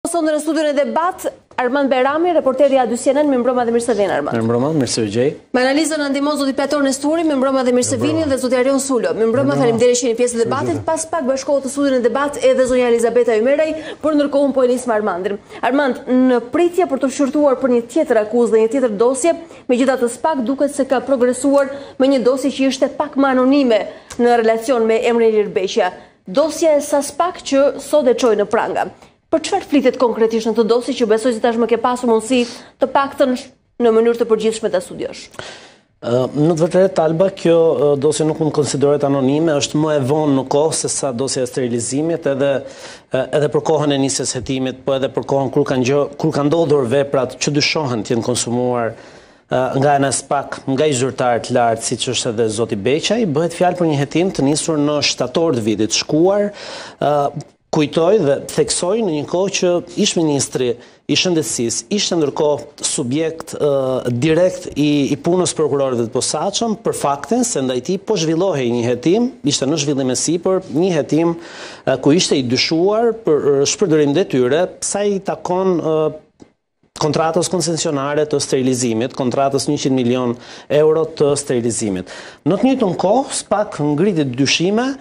Sonde në studion e debat, Armand Berami, reporteri A2 CNN, me mbroma dhe mirë se vjen Armand. Me mbroma, mirë se vjen. Me analizën në ndihmon zoti Platon Nesturi, me mbroma dhe mirë se vini, dhe zoti Arion Sulo. Me mbroma, faleminderit që jeni pjesë e debatit. Pas pak bashkohet të studion e debat edhe zonja Elizabeta Ymerej, por ndërkohë po e nis me Armandin. Armand, në pritje për të shqyrtuar për një tjetër akuzë dhe një tjetër dosje, megjithatë SPAK duket se ka progresuar me një dosje që ishte pak më anonime në relacion me emrin Ilir Beqia. Dosja e SPAK që sot e çoi në pranga. Për çfarë flitet konkretisht në të dosje që besoj se tashmë ke pasur mundësi të paktën në mënyrë të përgjithshme ta studiosh? Në të vërtetë, Alba, kjo dosje nuk mund konsiderohet anonime, është më e vonë në kohë se sa dosja e sterilizimit, edhe për kohën e nisjes hetimit, po edhe për kohën kur kanë ndodhur veprat që dyshohen të jenë konsumuar nga ana SPAK, nga i zyrtarë të lartë, siç është edhe zoti Beqaj, bëhet fjalë për një hetim të nisur në shtator të vitit shkuar. Kujtoj dhe theksoj në një kohë që ish-ministri i shëndetësisë ishte ndërkohë subjekt direkt i punës prokurorëve të posaçëm për faktin se ndaj tij po zhvillohej një hetim, ishte në zhvillim e sipër, një hetim ku ishte i dyshuar për shpërdorim detyre sa i takon kontratës koncesionare të sterilizimit, kontratës 100 milion euro të sterilizimit. Në të njëjtën kohë, SPAK ngriti dyshime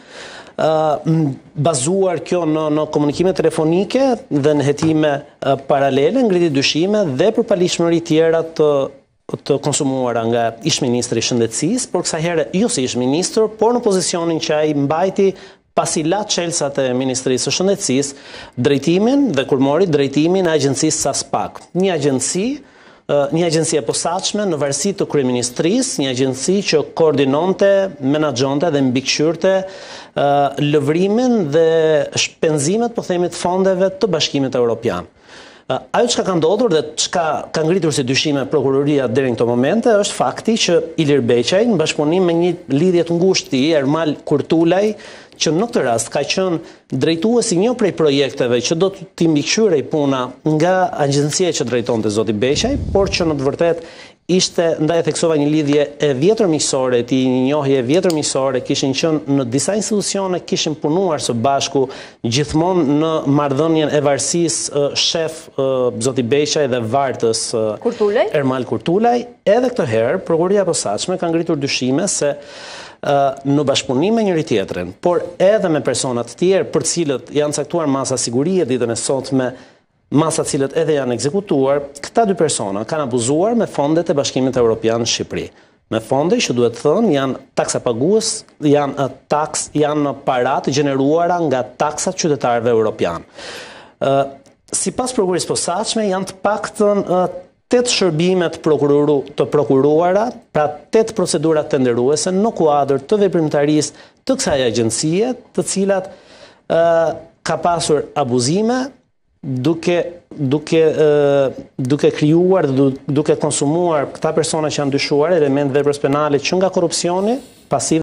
bazuar kjo në komunikime telefonike dhe në hetime paralele, ngriti dyshime dhe për palishmëri tjera të konsumuara nga ish-ministri i shëndetësisë, por kësaj here jo si ish-ministër, por në pozicionin që ai mbajti pasi la çelsat e Ministrisë së Shëndetësisë, drejtimin dhe kur mori drejtimin e agjencisë SPAK. Një agjenci e posaçme në varësi të kryeministrisë, një agjenci që koordinonte, menaxhonte dhe mbikëqyrte lëvrimin dhe shpenzimet, po themi, të fondeve të Bashkimit Evropian. Ajo çka ka ndodhur dhe çka ka ngritur si dyshime prokuroria deri në këto momente është fakti që Ilir Beqaj në bashkëpunim me një lidhje të ngushtë i Ermal Kurtulaj, që në këtë rast ka qenë drejtuesi një prej projekteve që do t'i mbikëqyrej puna nga agjencia që drejtonte zoti Beqaj, por që në të vërtetë ishte, ndaj theksova, një lidhje e vjetër miqësore, një njohje e vjetër miqësore, kishin qenë në disa institucione, kishin punuar së bashku gjithmonë në marrëdhënien e varësisë shef zoti Beqaj dhe vartës Ermal Kurtulaj. Edhe këtë herë prokuroria e posaçme ka ngritur dyshime se në bashkëpunim me njëri tjetrin, por edhe me persona të tjerë për cilët janë caktuar masa sigurie ditën e sotme, masa cilët edhe janë ekzekutuar, këta dy persona kanë abuzuar me fondet e Bashkimit Evropian në Shqipëri. Me fonde që duhet thënë janë taksa pagues, janë parat gjeneruara nga taksat qytetarëve europian. Sipas prokurorisë posaçme janë të paktën 8 shërbimet të prokuruara, pra 8 procedurat tenderuese në kuadër të veprimtarisë të kësaj agjencie, të cilat ka pasur abuzime, duke krijuar, duke konsumuar këta persona që janë dyshuar element veprës penale që nga korrupsioni pasiv